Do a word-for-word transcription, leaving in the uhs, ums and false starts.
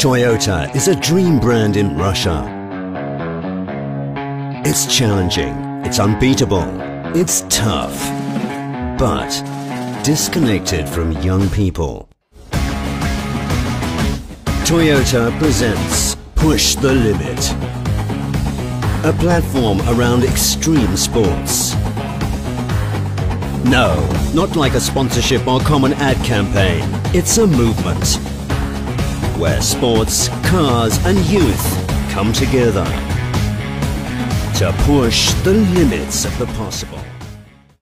Toyota is a dream brand in Russia. It's challenging, it's unbeatable, it's tough, but disconnected from young people. Toyota presents Push the Limit, a platform around extreme sports. No, not like a sponsorship or common ad campaign. It's a movement where sports, cars and youth come together to push the limits of the possible.